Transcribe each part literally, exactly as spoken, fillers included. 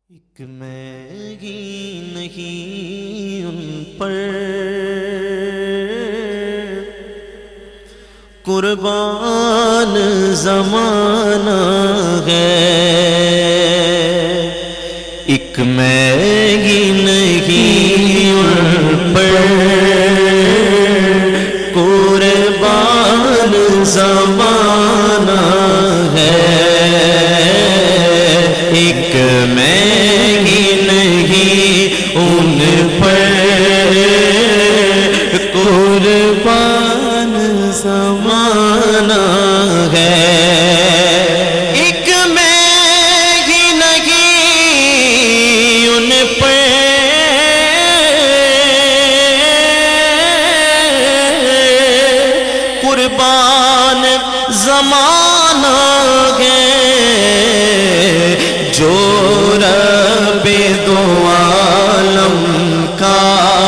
ایک میں ہی نہیں ان پر قربان زمانہ ہے، ایک میں ہی نہیں ان پر قربان زمانہ ہے، ایک میں ہی نہیں ان پر قربان زمانہ ہے، ایک میں ہی نہیں ان پر قربان زمانہ ہے، جو رب دو عالم کا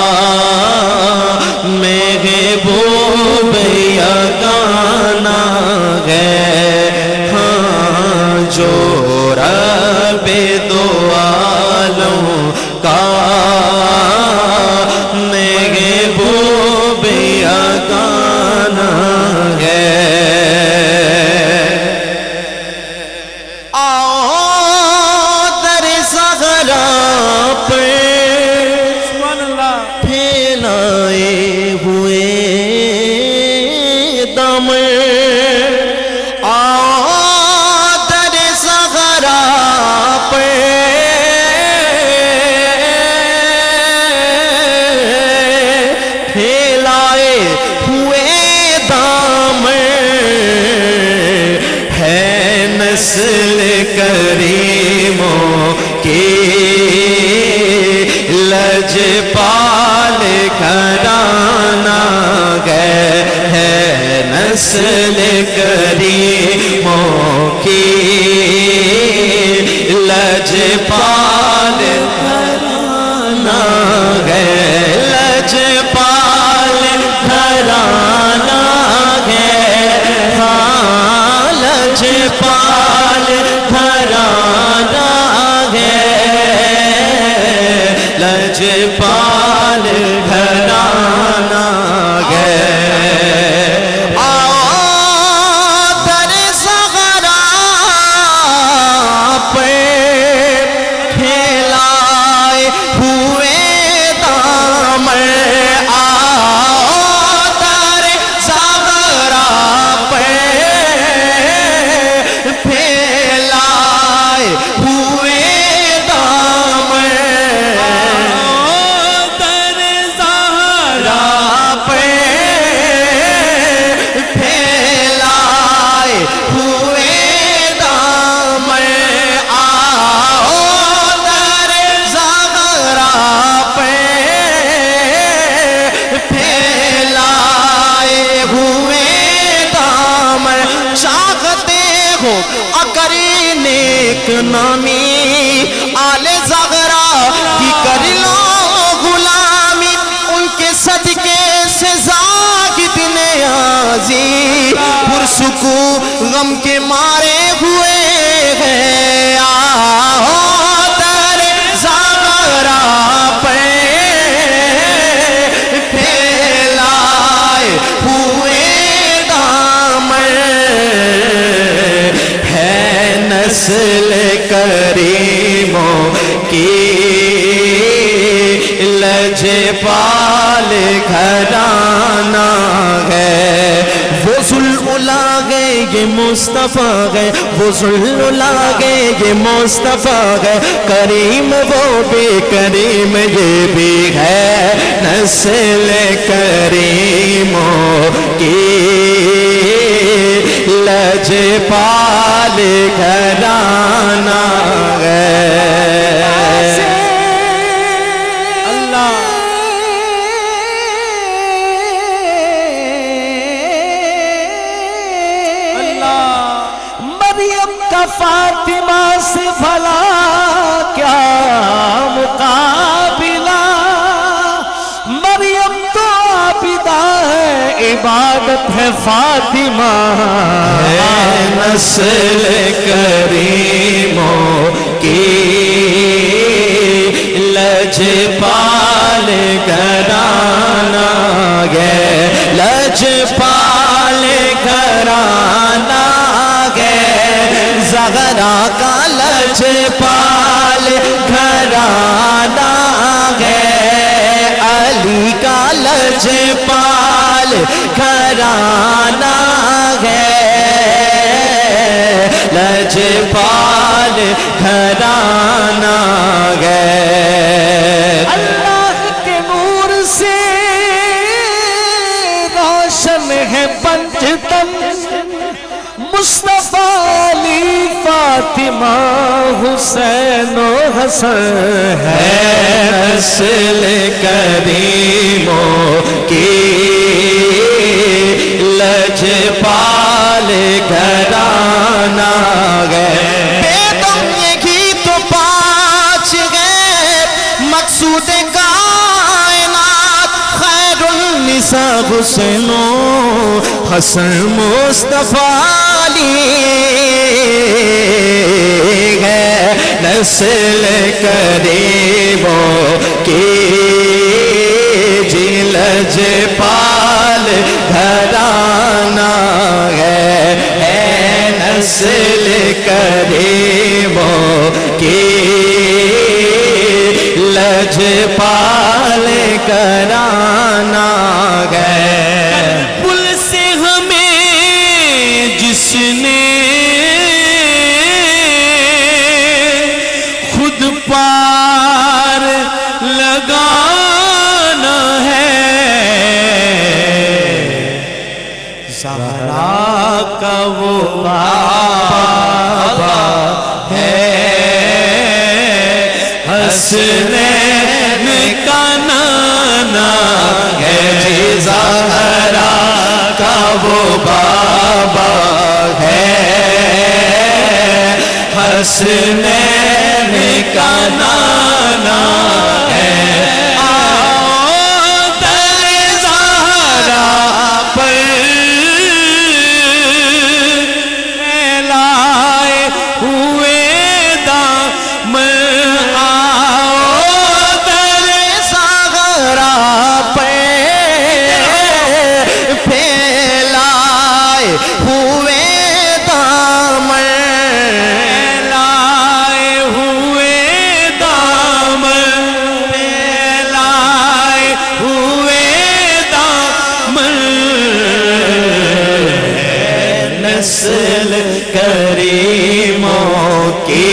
محبوب یگانہ ہے، ہاں جو رب دو عالم کا محبوب یگانہ ہے۔ نسل کریموں کی لجپال گھرانہ ہے، نسل کریموں کی لجپال گھرانہ ہے، لجپال گھرانہ ہے، ہاں لجپال گھرانہ ہے، لجپال گھرانہ ہے۔ آؤ در صحرا پہ کھلائے ہوئے دامن، آؤ در صحرا پہ پھیلائے ہوئے دامن، در صحرا پہ پھیلائے ہوئے دامن، آؤ در صحرا پہ پھیلائے ہوئے دامن، چاہتے ہو اکری نیک نامی آل زغرا کی کر لو غلامی، ان کے صدقے سے زاہد نیازی پرسکون غم کے مارے ہوئے ہیں، آؤ در زغرا پہ پھیلائے ہوئے دامن، ہے نسل کریموں کی لجپال گھرانہ ہے، وہ ذوالعلا گئے یہ مصطفیٰ ہے، وہ ذوالعلا گئے یہ مصطفیٰ ہے، کریم وہ بھی کریم یہ بھی ہے، نسل کریموں کی لجپال گھرانہ ہے۔ فاطمہ سے بھلا کیا مقابلہ، مریم تو عابدہ ہے، عبادت ہے فاطمہ، ہے نسل کریموں کی लजपाल घराना है, अली का लजपाल घराना है, लजपाल घराना है। अल्लाह के नूर से रोशन है पंचतन, मुस्तफा अली फातिमा हुसैन व हसन है नस्ल करीमों की, लजपाल घराना है। बेदम यही तो पाँच है मकसूद कायनात, खैरुन्निसा हुसैनो हसन मुस्तफा अली है, नस्ल करीमों की जी लजपाल घराना है, है नस्ल करीमों की लजपाल घराना है। पुल से हमें जिसने खुद पार लगाना है, ज़हरा का वो बाबा है, हसनैन का नाना है जी, ज़हरा का वो बाबा है, हसनैन का नाना है। आओ दर ज़हरा पर फैलाए हुए दामन, आओ दर ज़हरा पे फैलाए हुए दामन, फैलाए हुए दामन, फैलाए हुए दामन, नस्ल करीमों की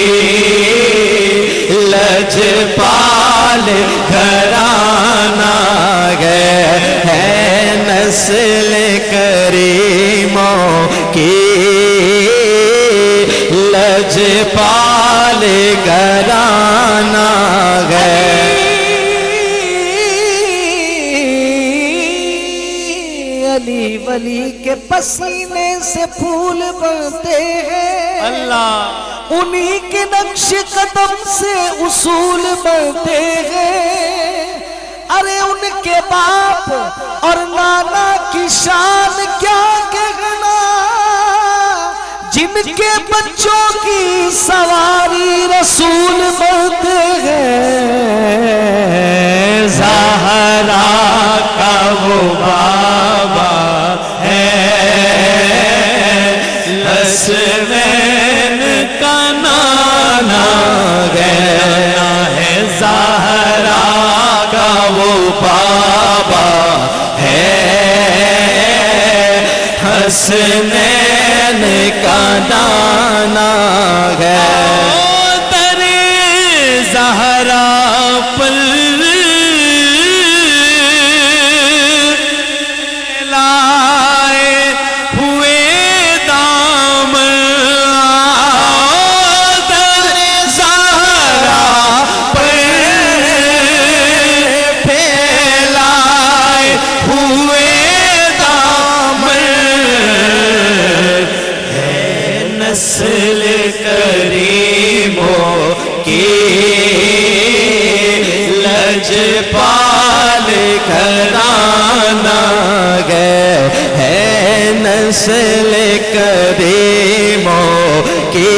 लजपाल घराना है, है नस्ल करीमों की लजपाल घराना है। अली वली के पसीने से फूल बनते हैं, अल्लाह उन्हीं के नक्श कदम से उसूल बनते हैं। अरे उनके बाप और नाना की शान क्या कहना, जिनके बच्चों की सवारी रसूल बनते हैं। ज़हरा का वो बाबा है, हसनैन का नाना है, ज़हरा का वो बाबा है, हसनैन का नाना है। तेरे ज़हरा पर लाए हुए दामन, तेरे ज़हरा पर फैलाए हुए दामन, है नस्ल करीमों की लजपाल घराना है, है नस्ल करीमों की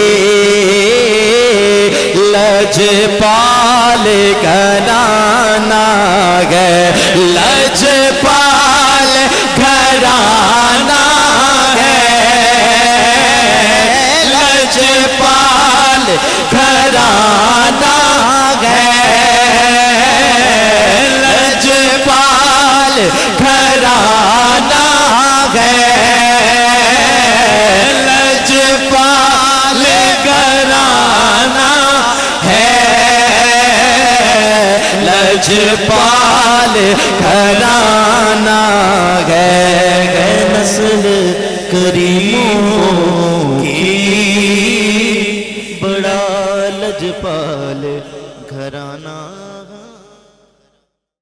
लजपाल घराना है, लजपाल घराना है, लजपाल लजपाल घराना